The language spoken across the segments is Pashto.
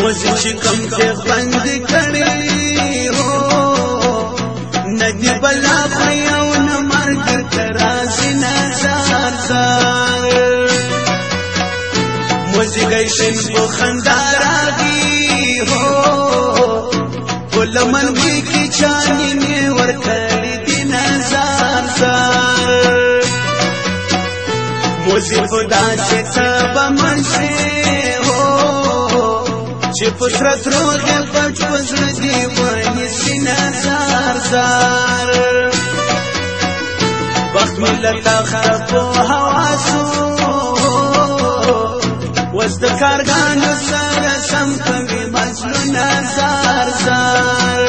موزی کم تیغ بند کړي هو ندی بلا پریو نمرګر ترازی نزار زار موزی گیشن بو خنداراگی ہو بول منگی کی چانی میں ورکڑی دی نزار زار موزی خدا سے تب منشے ہو چی پسرت روغ پچ پسر دیوانی سی نزار زار وقت ملتا خرپو حواسو وز د کارګانو سره سم کوي مظلوم زار زار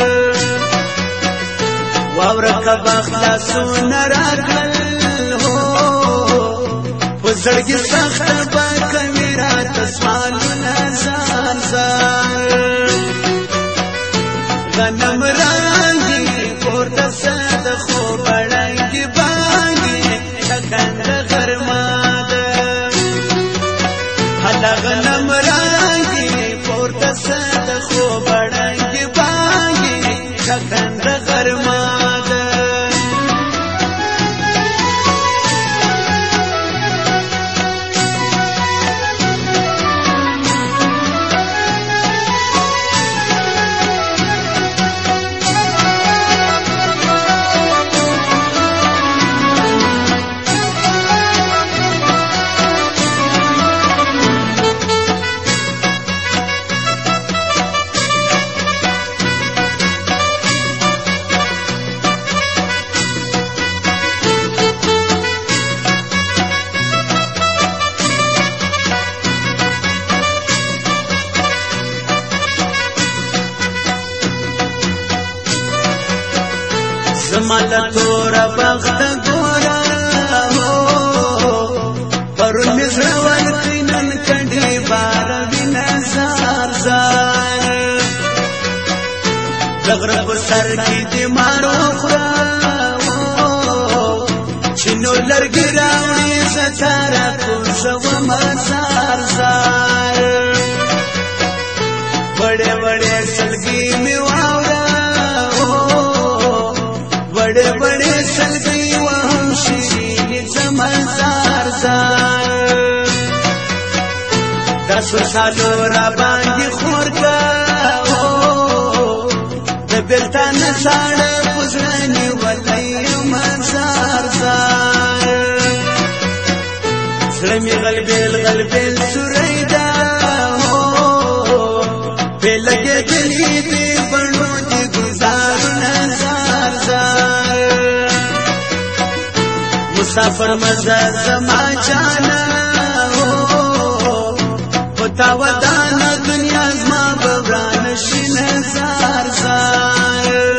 واورکه بخلاصون راغل هو وزړګي سخت با کوي رات اسمانونه زار زار غنم رانګي پورته سد خو بړنګي باندې څنګه غرما غنم رانگی پورتا سد خو بڑنگی بانگی شکند غرماد زمالا تورا بخت گورا پرون مزر ورقینن کڑی باروی نزار زار لغرب سر کی دیمارو خورا چنو لرگی راوڑی ستارا کوزو مزار زار بڑے بڑے سلگی میں واورا بڑے بڑے سلگی وہم شیرین زمزار زار 10 سالو را باندې خور کا د بیلتان ساړه پزرانی ولای مزار زار سلمی غلبیل غلبیل سریدا بلګه دلی دی بڼو دی گزار نزار زار مسافر مزار زما جانا پتا ودانا دنیا زما بوران شین زار زار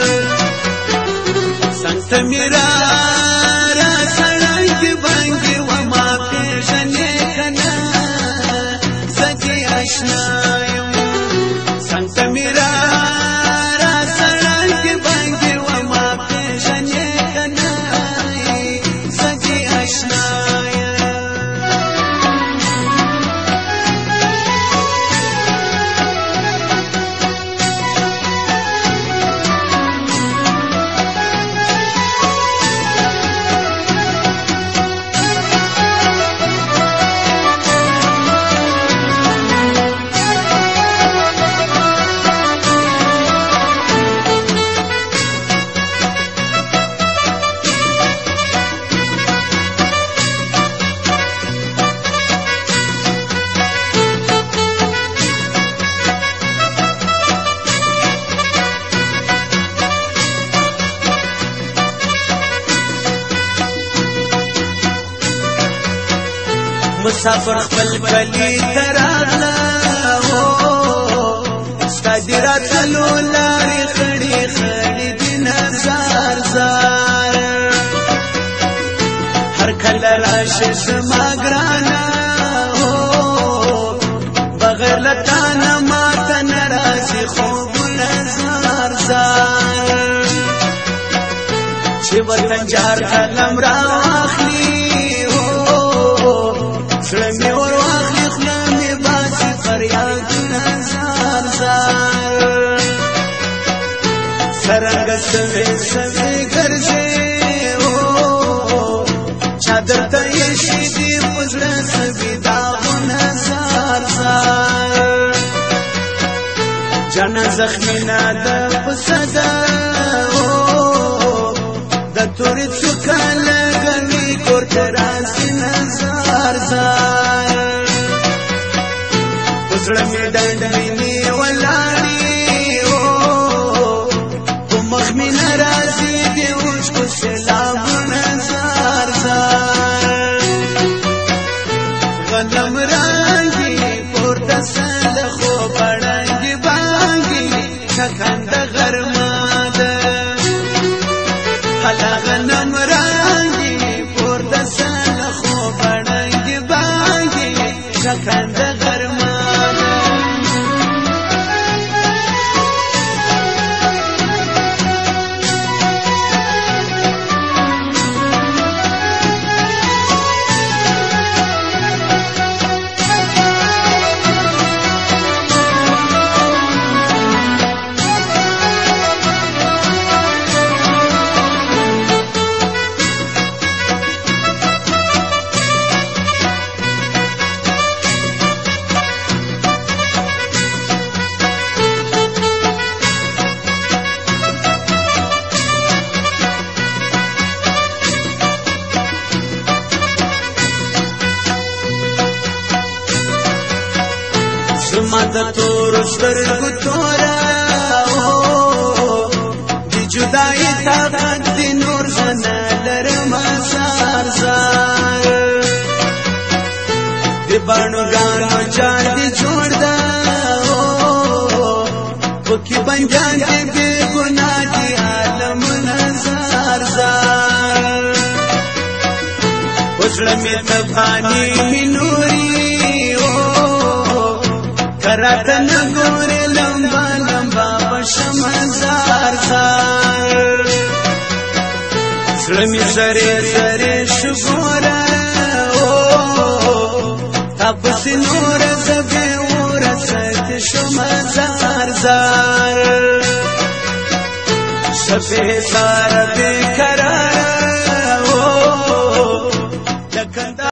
سنت میرا را سړای دی بانګي و ما پیژنې کنا سچي آشنا سنت میرا را سړای دی بانګي و ما پیژنې کنا سچي آشنا مسافر خپل کلی تراغلا ستادرات لولاری خړی خړی دین زار زار هر کله راشه سما ګرانا بغیر لتانا ماته ناراضي خوب زار زار چې وطن جار کلم را اخلي سلمی اور واخلی خلامی باسی فریاد نزار څرنګ سوي سوي ګرځي چادر ته یې شي دی پزړه سوي داغونه زار زار جانا زخمی نادا پسدا د تورې څوکه لګوي کور ته راځي نزار زار پزړه مې ډنډ ویني ولاړې په مخ مې ناراضي دی اوس کو سلامونه زار زار غنم رنګي پورته سل خو بړنګي بانګي څنګه غرمه ده هلا غنم رنګي پورته سل خو بړنګي بانګي څنګه غرمه زما د تورو سترګو تورا دی جدائی طاقت دی نور زنا لرما زار زار دی بانو گانو جان دی جوڑ دا وکی بنجان دی بے گناہ دی عالم نزار زار وزرمی تبانی منوری کرات نگور لمبا لمبا بشم زار زار سلمی زری زری شگورا تپس نور زبی ورست شم زار زار شفی سار بکا